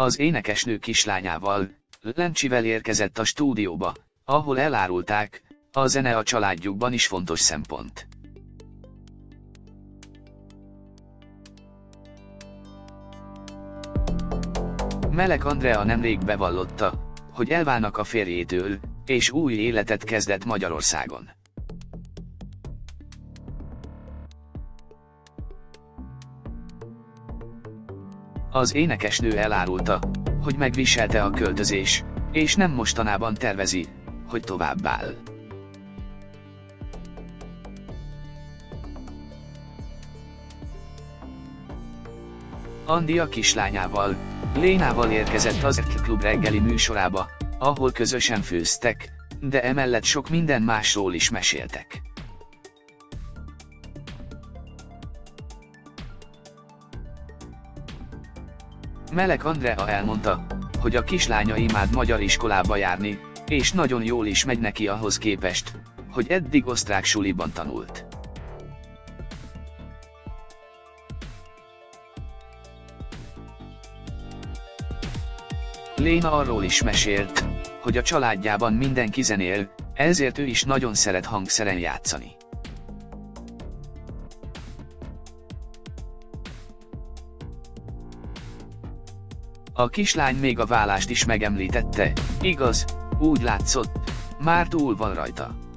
Az énekesnő kislányával, Lencsivel érkezett a stúdióba, ahol elárulták, a zene a családjukban is fontos szempont. Melek Andrea nemrég bevallotta, hogy elválnak a férjétől, és új életet kezdett Magyarországon. Az énekesnő elárulta, hogy megviselte a költözés, és nem mostanában tervezi, hogy továbbáll. Andi a kislányával, Lénával érkezett az RTL Klub reggeli műsorába, ahol közösen főztek, de emellett sok minden másról is meséltek. Melek Andrea elmondta, hogy a kislánya imád magyar iskolába járni, és nagyon jól is megy neki ahhoz képest, hogy eddig osztrák suliban tanult. Léna arról is mesélt, hogy a családjában mindenki zenél, ezért ő is nagyon szeret hangszeren játszani. A kislány még a válást is megemlítette, igaz, úgy látszott, már túl van rajta.